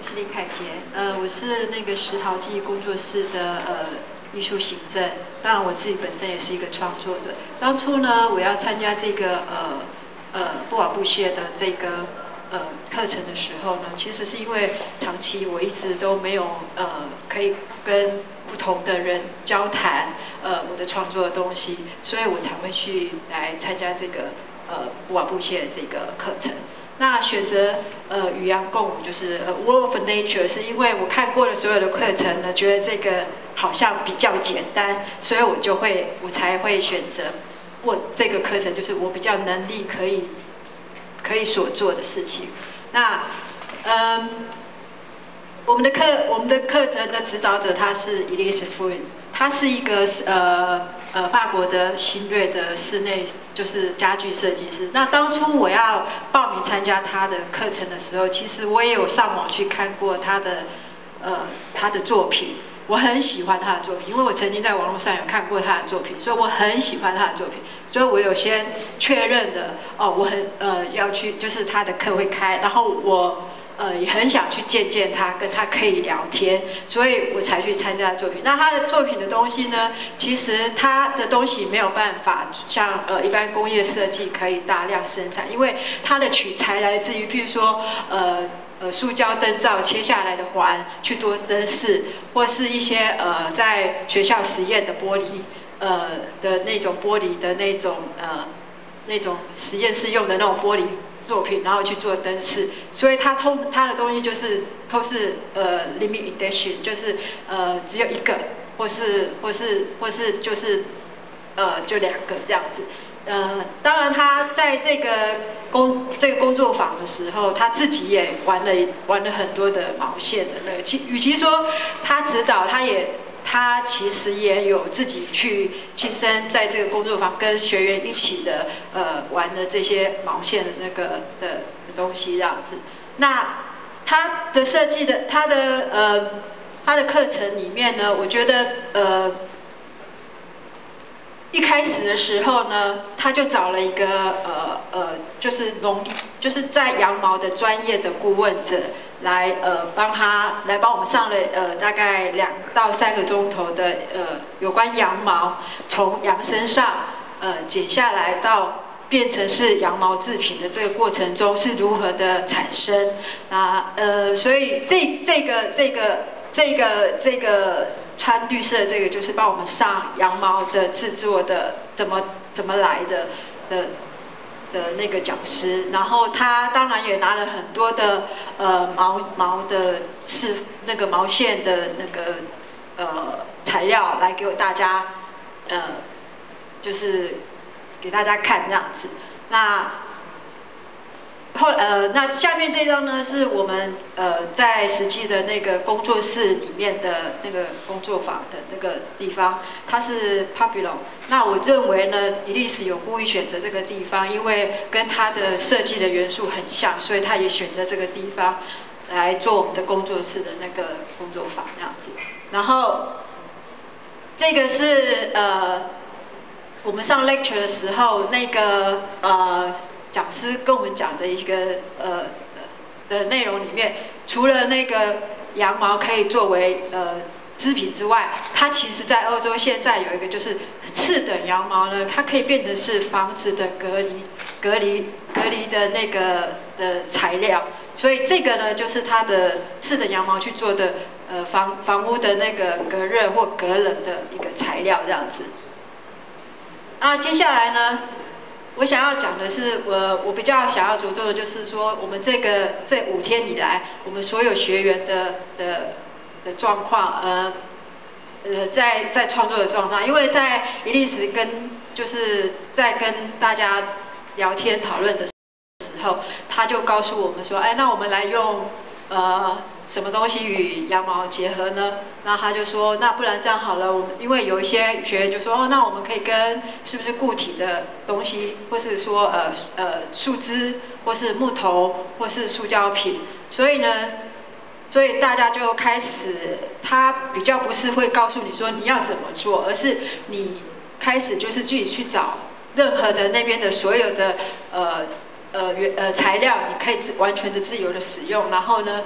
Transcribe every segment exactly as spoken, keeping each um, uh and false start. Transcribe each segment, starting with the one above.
我是林凯杰，呃，我是那个石陶记工作室的呃艺术行政。当然，我自己本身也是一个创作者。当初呢，我要参加这个呃呃布瓦布谢的这个呃课程的时候呢，其实是因为长期我一直都没有呃可以跟不同的人交谈呃我的创作的东西，所以我才会去来参加这个呃布瓦布谢这个课程。那选择呃与阳共舞就是呃 World of Nature， 是因为我看过了所有的课程呢，觉得这个好像比较简单，所以我就会我才会选择我这个课程，就是我比较能力可以可以所做的事情。那嗯，我们的课我们的课程的指导者他是 Elise Fun， 他是一个呃。呃，法国的新锐的室内就是家具设计师。那当初我要报名参加他的课程的时候，其实我也有上网去看过他的呃他的作品，我很喜欢他的作品，因为我曾经在网络上有看过他的作品，所以我很喜欢他的作品，所以我有先确认的哦，我很呃要去，就是他的课会开，然后我。呃，也很想去见见他，跟他可以聊天，所以我才去参加作品。那他的作品的东西呢，其实他的东西没有办法像呃一般工业设计可以大量生产，因为它的取材来自于，譬如说呃呃塑胶灯罩切下来的环去做灯饰，或是一些呃在学校实验的玻璃呃的那种玻璃的那种呃那种实验室用的那种玻璃。作品，然后去做灯饰，所以它通它的东西就是都是呃 limit edition， 就是呃只有一个，或是或是或是就是呃就两个这样子。呃，当然他在这个工这个工作坊的时候，他自己也玩了玩了很多的毛线的那个，其与其说他指导，他也。他其实也有自己去亲身在这个工作坊跟学员一起的呃玩的这些毛线的那个的的东西这样子。那他的设计的他的呃他的课程里面呢，我觉得呃一开始的时候呢，他就找了一个呃呃就是农就是在羊毛的专业的顾问者。来呃帮他来帮我们上了呃大概两到三个钟头的呃有关羊毛从羊身上呃剪下来到变成是羊毛制品的这个过程中是如何的产生啊呃所以这这个这个这个这个穿绿色的这个就是帮我们上羊毛的制作的怎么怎么来的的。的那个讲师，然后他当然也拿了很多的呃毛毛的是那个毛线的那个呃材料来给我大家呃就是给大家看这样子。那后呃那下面这张呢是我们呃在实际的那个工作室里面的那个工作坊的那个地方，它是 Pabilo。那我认为呢，伊丽丝有故意选择这个地方，因为跟它的设计的元素很像，所以他也选择这个地方来做我们的工作室的那个工作坊这样子。然后这个是呃我们上 lecture 的时候那个呃。讲师跟我们讲的一个呃的内容里面，除了那个羊毛可以作为呃织品之外，它其实在欧洲现在有一个就是次等羊毛呢，它可以变成是房子的隔离、隔离、隔离的那个的材料。所以这个呢，就是它的次等羊毛去做的呃房房屋的那个隔热或隔冷的一个材料这样子。啊，接下来呢？我想要讲的是，我我比较想要着重的就是说，我们这个这五天以来，我们所有学员的的的状况，呃呃，在在创作的状况，因为在一历史跟就是在跟大家聊天讨论的时候，他就告诉我们说，哎，那我们来用呃什么东西与羊毛结合呢？那他就说，那不然这样好了，我们因为有一些学员就说，哦，那我们可以跟是不是固体的东西，或是说呃呃树枝，或是木头，或是塑胶品，所以呢，所以大家就开始，他比较不是会告诉你说你要怎么做，而是你开始就是自己去找任何的那边的所有的呃呃原呃材料，你可以完全的自由的使用，然后呢。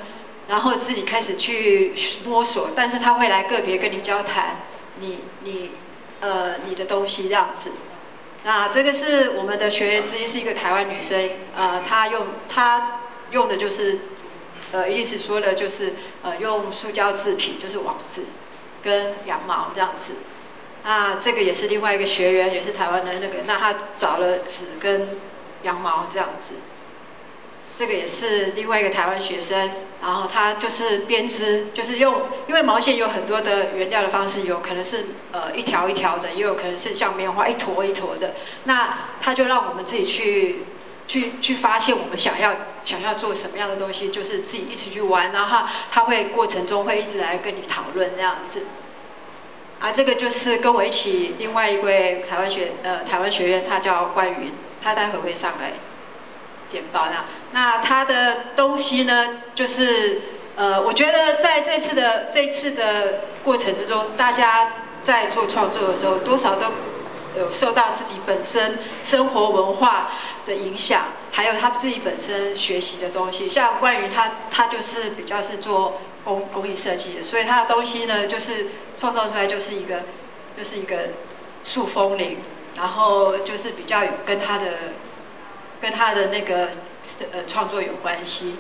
然后自己开始去摸索，但是他会来个别跟你交谈，你你呃你的东西这样子。那这个是我们的学员之一，是一个台湾女生，呃，她用她用的就是，呃，意思说的就是呃用塑胶制品，就是网子跟羊毛这样子。那这个也是另外一个学员，也是台湾的那个，那他找了纸跟羊毛这样子。这个也是另外一个台湾学生，然后他就是编织，就是用，因为毛线有很多的原料的方式，有可能是呃一条一条的，也有可能是像棉花一坨一坨的。那他就让我们自己去去去发现我们想要想要做什么样的东西，就是自己一起去玩，然后他会过程中会一直来跟你讨论这样子。啊，这个就是跟我一起另外一位台湾学呃台湾学院，他叫关云，他待会会上来简报啦。那他的东西呢，就是呃，我觉得在这次的这次的过程之中，大家在做创作的时候，多少都有受到自己本身生活文化的影响，还有他自己本身学习的东西。像关于他，他就是比较是做工工艺设计的，所以他的东西呢，就是创造出来就是一个就是一个树风铃，然后就是比较有跟他的跟他的那个呃创作有关系。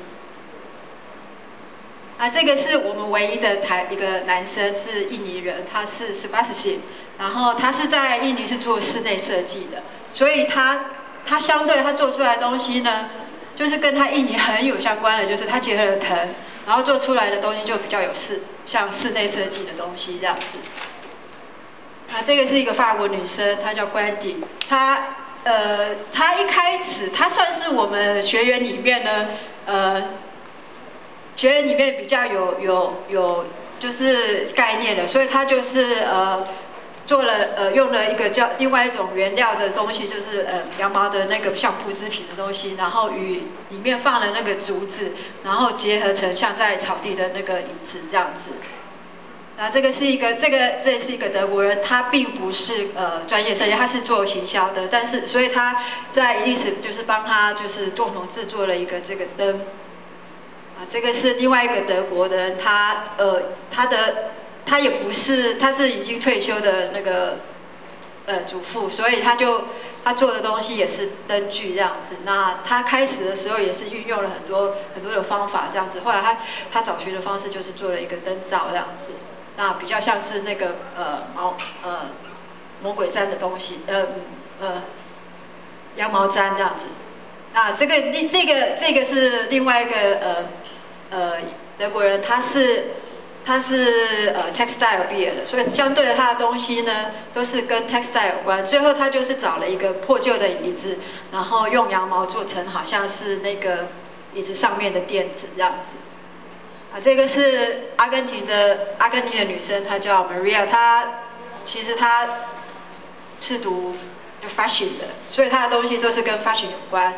啊，这个是我们唯一的台一个男生，是印尼人，他是 Sebastian， 然后他是在印尼是做室内设计的，所以他他相对他做出来的东西呢，就是跟他印尼很有相关的，就是他结合了藤，然后做出来的东西就比较有室像室内设计的东西这样子。啊，这个是一个法国女生，她叫关迪，她呃她一开始她算是我们学员里面呢，呃。学员里面比较有有有就是概念的，所以他就是呃做了呃用了一个叫另外一种原料的东西，就是呃羊毛的那个像布织品的东西，然后与里面放了那个竹子，然后结合成像在草地的那个椅子这样子。那这个是一个这个这是一个德国人，他并不是呃专业设计，他是做行销的，但是所以他在伊丽斯就是帮他就是共同制作了一个这个灯。啊，这个是另外一个德国的人，他呃，他的他也不是，他是已经退休的那个呃主妇，所以他就他做的东西也是灯具这样子。那他开始的时候也是运用了很多很多的方法这样子，后来他他找寻的方式就是做了一个灯罩这样子，那比较像是那个呃毛呃魔鬼毡的东西，呃呃羊毛毡这样子。啊，这个另这个这个是另外一个呃呃德国人，他是他是呃 textile 毕业的，所以相对的他的东西呢都是跟 textile 有关。最后他就是找了一个破旧的椅子，然后用羊毛做成好像是那个椅子上面的垫子这样子。啊，这个是阿根廷的阿根廷的女生，她叫 Maria， 她其实她是读 fashion 的，所以她的东西都是跟 fashion 有关。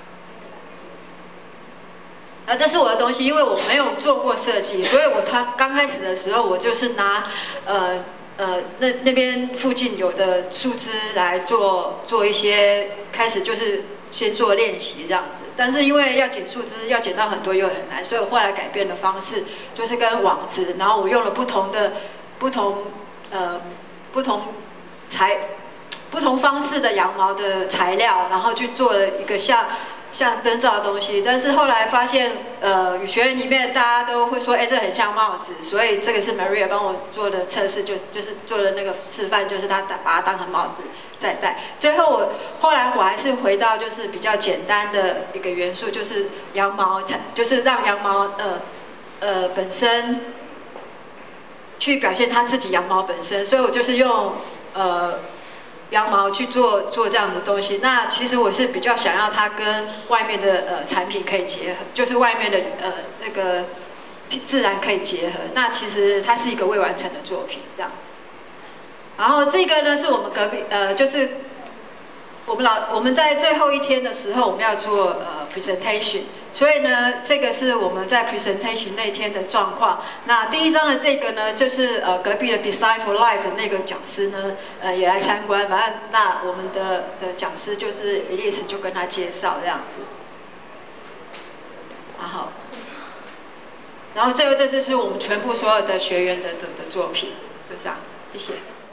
啊，这是我的东西，因为我没有做过设计，所以我他刚开始的时候，我就是拿呃呃那那边附近有的树枝来做做一些，开始就是先做练习这样子。但是因为要剪树枝，要剪到很多又很难，所以我后来改变的方式就是跟网子，然后我用了不同的不同呃不同材不同方式的羊毛的材料，然后去做了一个像。像灯罩的东西，但是后来发现，呃，学员里面大家都会说，哎，这很像帽子，所以这个是 Maria 帮我做的测试，就就是做的那个示范，就是他把它当成帽子在戴。最后我后来我还是回到就是比较简单的一个元素，就是羊毛，就是让羊毛呃呃本身去表现它自己羊毛本身，所以我就是用呃。羊毛去做做这样的东西，那其实我是比较想要它跟外面的呃产品可以结合，就是外面的呃那个自然可以结合。那其实它是一个未完成的作品这样子。然后这个呢是我们隔壁呃就是我们老我们在最后一天的时候我们要做呃 presentation， 所以呢这个是我们在 presentation 那天的状况。那第一章的这个呢就是呃隔壁的 Design for Life 的那个讲师呢呃也来参观，反正那我们的的讲师就是 Elise 就跟他介绍这样子。然后然后这个这次是我们全部所有的学员的的的作品，就这样子，谢谢。